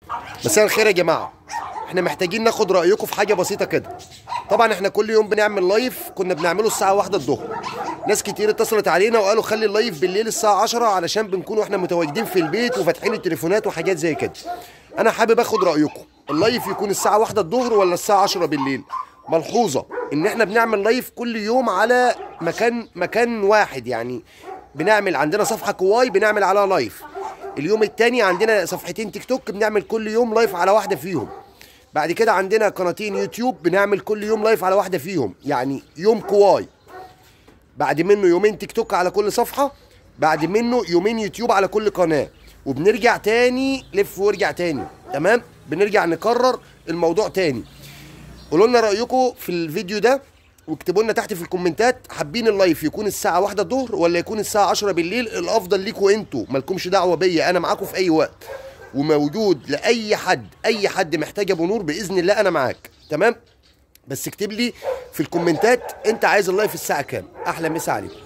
مساء الخير يا جماعه. احنا محتاجين ناخد رايكم في حاجه بسيطه كده. طبعا احنا كل يوم بنعمل لايف، كنا بنعمله الساعه 1 الظهر. ناس كتير اتصلت علينا وقالوا خلي اللايف بالليل الساعه 10 علشان بنكون احنا متواجدين في البيت وفاتحين التليفونات وحاجات زي كده. انا حابب اخد رايكم، اللايف يكون الساعه 1 الظهر ولا الساعه 10 بالليل؟ ملحوظه ان احنا بنعمل لايف كل يوم على مكان واحد، يعني بنعمل عندنا صفحه كواي بنعمل عليها لايف. اليوم التاني عندنا صفحتين تيك توك بنعمل كل يوم لايف على واحده فيهم. بعد كده عندنا قناتين يوتيوب بنعمل كل يوم لايف على واحده فيهم، يعني يوم كواي، بعد منه يومين تيك توك على كل صفحه، بعد منه يومين يوتيوب على كل قناه، وبنرجع تاني لف وارجع تاني. تمام، بنرجع نكرر الموضوع تاني. قولوا لنا رايكم في الفيديو ده واكتبوا لنا تحت في الكومنتات، حابين اللايف يكون الساعه 1 الظهر ولا يكون الساعه 10 بالليل؟ الافضل ليكم انتوا، مالكمش دعوه بيا، انا معاكم في اي وقت وموجود لاي حد. اي حد محتاج ابو نور باذن الله انا معاك. تمام، بس اكتب لي في الكومنتات انت عايز اللايف الساعه كام. احلى مسا عليكم.